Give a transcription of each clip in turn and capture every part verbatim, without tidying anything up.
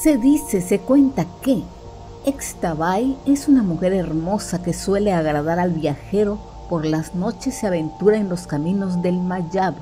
Se dice, se cuenta que Ixtabay es una mujer hermosa que suele agradar al viajero. Por las noches se aventura en los caminos del Mayab.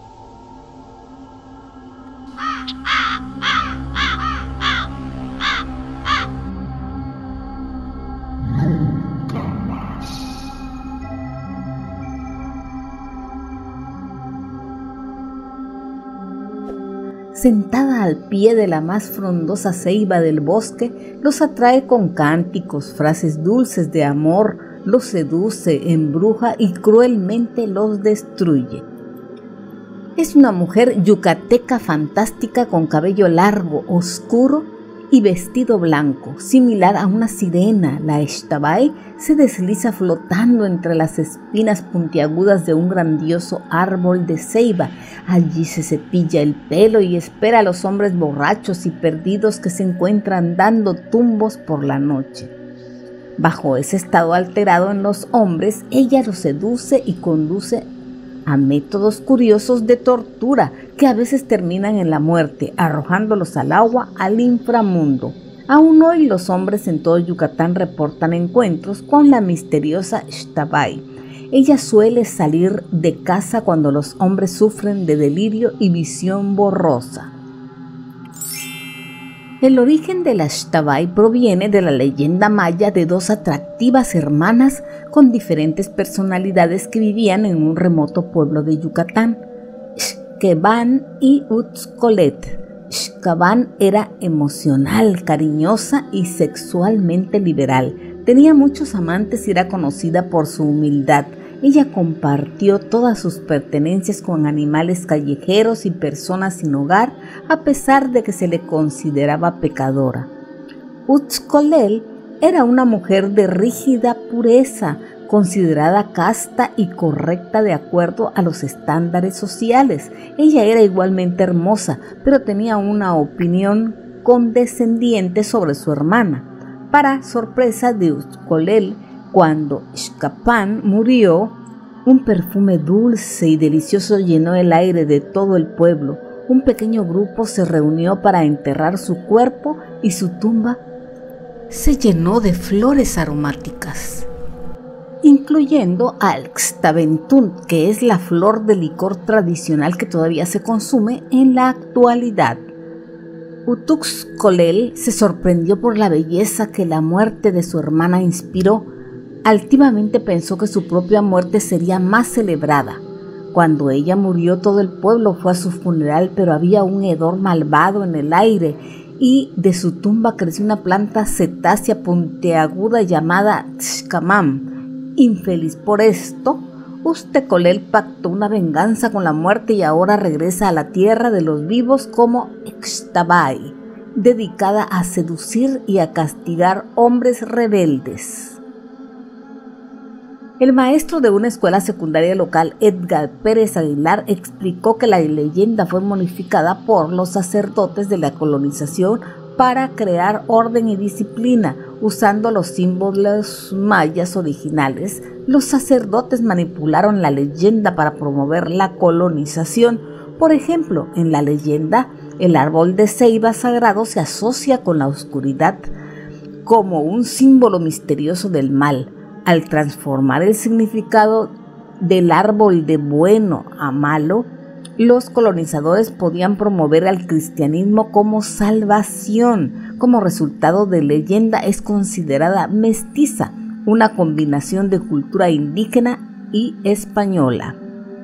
Sentada al pie de la más frondosa ceiba del bosque, los atrae con cánticos, frases dulces de amor, los seduce, embruja y cruelmente los destruye. Es una mujer yucateca fantástica con cabello largo, oscuro y vestido blanco, similar a una sirena. La Ixtabay se desliza flotando entre las espinas puntiagudas de un grandioso árbol de ceiba. Allí se cepilla el pelo y espera a los hombres borrachos y perdidos que se encuentran dando tumbos por la noche. Bajo ese estado alterado en los hombres, ella los seduce y conduce a métodos curiosos de tortura que a veces terminan en la muerte, arrojándolos al agua, al inframundo. Aún hoy los hombres en todo Yucatán reportan encuentros con la misteriosa Ixtabay. Ella suele salir de casa cuando los hombres sufren de delirio y visión borrosa. El origen de la Ixtabay proviene de la leyenda maya de dos atractivas hermanas con diferentes personalidades que vivían en un remoto pueblo de Yucatán, Xqueban y Utzcolet. Xqueban era emocional, cariñosa y sexualmente liberal. Tenía muchos amantes y era conocida por su humildad. Ella compartió todas sus pertenencias con animales callejeros y personas sin hogar, a pesar de que se le consideraba pecadora. Utzcolel era una mujer de rígida pureza, considerada casta y correcta de acuerdo a los estándares sociales. Ella era igualmente hermosa, pero tenía una opinión condescendiente sobre su hermana. Para sorpresa de Utzcolel, cuando Xcapan murió, un perfume dulce y delicioso llenó el aire de todo el pueblo. Un pequeño grupo se reunió para enterrar su cuerpo y su tumba se llenó de flores aromáticas, incluyendo al Xtabentunt, que es la flor de licor tradicional que todavía se consume en la actualidad. Utzcolel se sorprendió por la belleza que la muerte de su hermana inspiró. Altivamente pensó que su propia muerte sería más celebrada. Cuando ella murió, todo el pueblo fue a su funeral, pero había un hedor malvado en el aire y de su tumba creció una planta cetácea puntiaguda llamada Xcamam. Infeliz por esto, Utzcolel pactó una venganza con la muerte y ahora regresa a la tierra de los vivos como Ixtabay, dedicada a seducir y a castigar hombres rebeldes. El maestro de una escuela secundaria local, Edgar Pérez Aguilar, explicó que la leyenda fue modificada por los sacerdotes de la colonización para crear orden y disciplina. Usando los símbolos mayas originales, los sacerdotes manipularon la leyenda para promover la colonización. Por ejemplo, en la leyenda, el árbol de ceiba sagrado se asocia con la oscuridad como un símbolo misterioso del mal. Al transformar el significado del árbol de bueno a malo, los colonizadores podían promover al cristianismo como salvación. Como resultado de leyenda es considerada mestiza, una combinación de cultura indígena y española.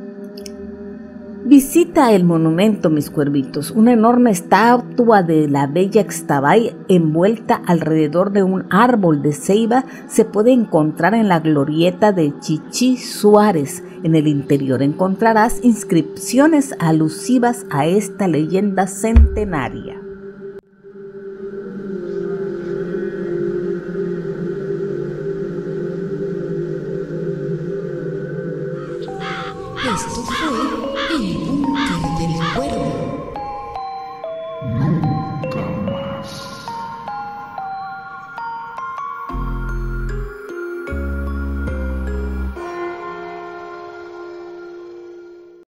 Visita el monumento, mis cuervitos, una enorme estatua de la bella Ixtabay envuelta alrededor de un árbol de ceiba se puede encontrar en la glorieta de Chichí Suárez. En el interior encontrarás inscripciones alusivas a esta leyenda centenaria.